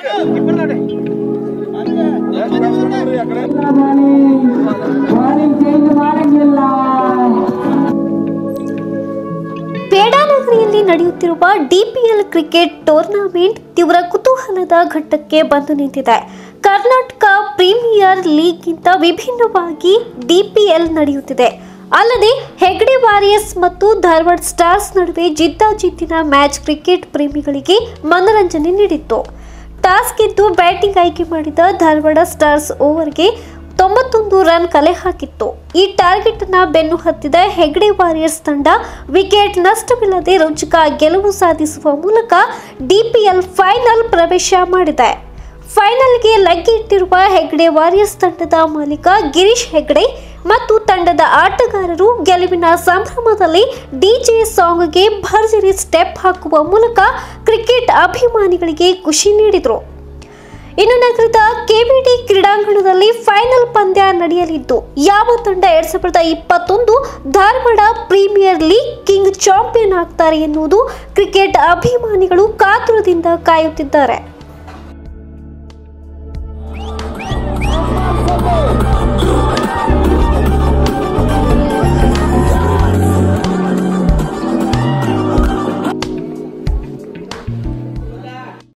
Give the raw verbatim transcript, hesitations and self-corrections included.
ಪೇಡಾನಗರಿಯಲ್ಲಿ ನಡೆಯುತ್ತಿರುವ DPL cricket tournament ತೀವ್ರ ಕುತೂಹಲದ ಘಟ್ಟಕ್ಕೆ ಬಂದು ನಿಂತಿದೆ. ಕರ್ನಾಟಕ ಪ್ರೀಮಿಯರ್ ಲೀಗ್ಗಿಂತ ವಿಭಿನ್ನವಾಗಿ ಡಿಪಿಎಲ್ ನಡೆಯುತ್ತಿದೆ. ಅಲ್ಲದೆ ಹೆಗ್ಡೆ ವಾರಿಯರ್ಸ್ ಮತ್ತು ಧಾರವಾಡ ಸ್ಟಾರ್ಸ್ ನಡುವೆ ಜಿದ್ದಾಜಿದ್ದಿನ ಮ್ಯಾಚ್ ಕ್ರಿಕೆಟ್ ಪ್ರೇಮಿಗಳಿಗೆ ಮನರಂಜನೆ ನೀಡಿತ್ತು. ಟಾಸ್ ಗೆದ್ದು ಬ್ಯಾಟಿಂಗ್ ಆಯ್ಕೆ ಮಾಡಿದ ಧಾರವಾಡ ಸ್ಟಾರ್ಸ್ ಓವರ್ಗೆ ತೊಂಬತ್ತೊಂದು ರನ್ ಕಲೆ ಹಾಕಿತ್ತು. ಈ ಟಾರ್ಗೆಟ್ ಅನ್ನ ಬೆನ್ನು ಹತ್ತಿದ ಹೆಗ್ಡೆ ವಾರಿಯರ್ಸ್ ತಂಡ ವಿಕೆಟ್ ನಷ್ಟವಿಲ್ಲದೆ ರೋಚಕ ಗೆಲುವು ಸಾಧಿಸುವ ಮೂಲಕ ಡಿಪಿಎಲ್ ಫೈನಲ್ ಪ್ರವೇಶ ಮಾಡಿದೆ. ಫೈನಲ್ಗೆ ಲಗ್ಗೆ ಇಟ್ಟಿರುವ ಹೆಗ್ಡೆ ವಾರಿಯರ್ಸ್ ತಂಡದ ಮಾಲೀಕ ಗಿರೀಶ್ ಹೆಗ್ಡೆ ಮತ್ತು ತಂಡದ ಆಟಗಾರರು ಗೆಲುವಿನ ಸಂಭ್ರಮದಲ್ಲಿ ಡಿಜೆ ಸಾಂಗ್ಗೆ ಭರ್ಜರಿ ಸ್ಟೆಪ್ ಹಾಕುವ ಮೂಲಕ ಕ್ರಿಕೆಟ್ ಅಭಿಮಾನಿಗಳಿಗೆ ಖುಷಿ ನೀಡಿದರು. ಇನ್ನು ನಗರದ ಕೆವಿಡಿ ಕ್ರೀಡಾಂಗಣದಲ್ಲಿ ಫೈನಲ್ ಪಂದ್ಯ ನಡೆಯಲಿದ್ದು, ಯಾವ ತಂಡ ಎರಡ್ ಸಾವಿರದ ಇಪ್ಪತ್ತೊಂದು Dharwad premier league king champion ಆಗ್ತಾರೆ ಎನ್ನುವುದು ಕ್ರಿಕೆಟ್ ಅಭಿಮಾನಿಗಳು ಕಾತುರದಿಂದ ಕಾಯುತ್ತಿದ್ದಾರೆ.